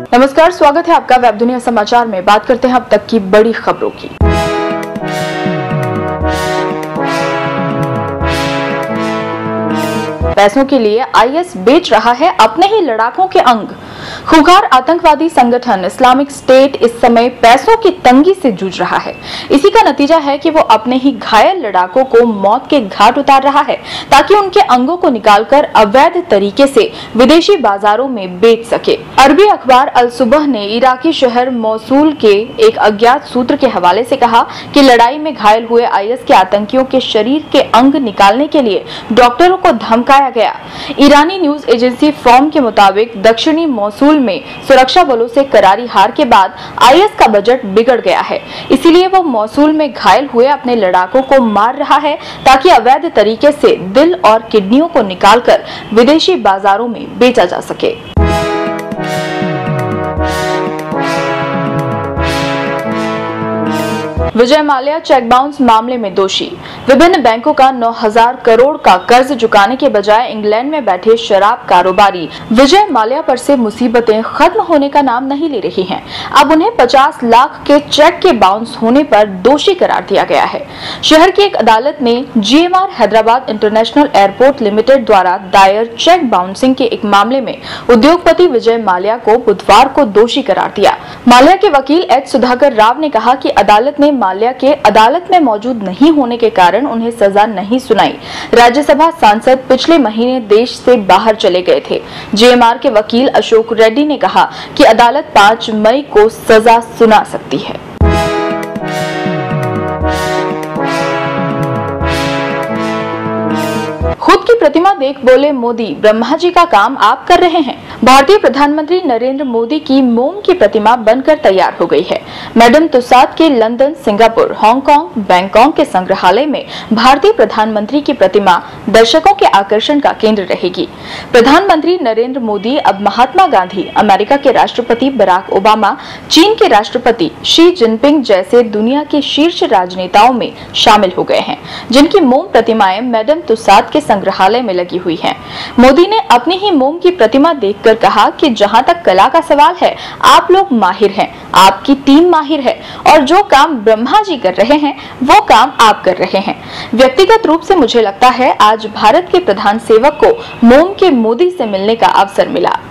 नमस्कार, स्वागत है आपका वेब दुनिया समाचार में। बात करते हैं अब तक की बड़ी खबरों की। पैसों के लिए आईएस बेच रहा है अपने ही लड़ाकों के अंग। खूंखार आतंकवादी संगठन इस्लामिक स्टेट इस समय पैसों की तंगी से जूझ रहा है। इसी का नतीजा है कि वो अपने ही घायल लड़ाकों को मौत के घाट उतार रहा है ताकि उनके अंगों को निकालकर अवैध तरीके से विदेशी बाजारों में बेच सके। अरबी अखबार अल सुबह ने इराकी शहर मौसूल के एक अज्ञात सूत्र के हवाले से कहा कि लड़ाई में घायल हुए आईएस के आतंकियों के शरीर के अंग निकालने के लिए डॉक्टरों को धमकाया गया। ईरानी न्यूज एजेंसी फॉर्म के मुताबिक दक्षिणी मौसूल में सुरक्षा बलों से करारी हार के बाद आईएस का बजट बिगड़ गया है। इसीलिए वो मौसूल में घायल हुए अपने लड़ाकों को मार रहा है ताकि अवैध तरीके से दिल और किडनियों को निकालकर विदेशी बाजारों में बेचा जा सके। विजय माल्या चेक बाउंस मामले में दोषी। विभिन्न बैंकों का 9,000 करोड़ का कर्ज चुकाने के बजाय इंग्लैंड में बैठे शराब कारोबारी विजय माल्या पर से मुसीबतें खत्म होने का नाम नहीं ले रही हैं। अब उन्हें 50 लाख के चेक के बाउंस होने पर दोषी करार दिया गया है। शहर की एक अदालत ने GMR Hyderabad international airport limited द्वारा दायर चेक बाउंसिंग के एक मामले में उद्योगपति विजय माल्या को बुधवार को दोषी करार दिया। माल्या के वकील H सुधाकर राव ने कहा कि अदालत ने माल्या के अदालत में मौजूद नहीं होने के कारण उन्हें सजा नहीं सुनाई। राज्यसभा सांसद पिछले महीने देश से बाहर चले गए थे। GMR के वकील अशोक रेड्डी ने कहा कि अदालत 5 मई को सजा सुना सकती है। खुद की प्रतिमा देख बोले मोदी, ब्रह्मा जी का काम आप कर रहे हैं। भारतीय प्रधानमंत्री नरेंद्र मोदी की मोम की प्रतिमा बनकर तैयार हो गई है। मैडम तुसाद के लंदन, सिंगापुर, हांगकांग, बैंकॉक के संग्रहालय में भारतीय प्रधानमंत्री की प्रतिमा दर्शकों के आकर्षण का केंद्र रहेगी। प्रधानमंत्री नरेंद्र मोदी अब महात्मा गांधी, अमेरिका के राष्ट्रपति बराक ओबामा, चीन के राष्ट्रपति शी जिनपिंग जैसे दुनिया के शीर्ष राजनेताओं में शामिल हो गए हैं, जिनकी मोम प्रतिमाएं मैडम तुसाद के संग्रहालय में लगी हुई हैं। मोदी ने अपनी ही मोम की प्रतिमा देखकर कहा कि जहां तक कला का सवाल है, आप लोग माहिर हैं, आपकी टीम माहिर है और जो काम ब्रह्मा जी कर रहे हैं वो काम आप कर रहे हैं। व्यक्तिगत रूप से मुझे लगता है आज भारत के प्रधान सेवक को मोम के मोदी से मिलने का अवसर मिला।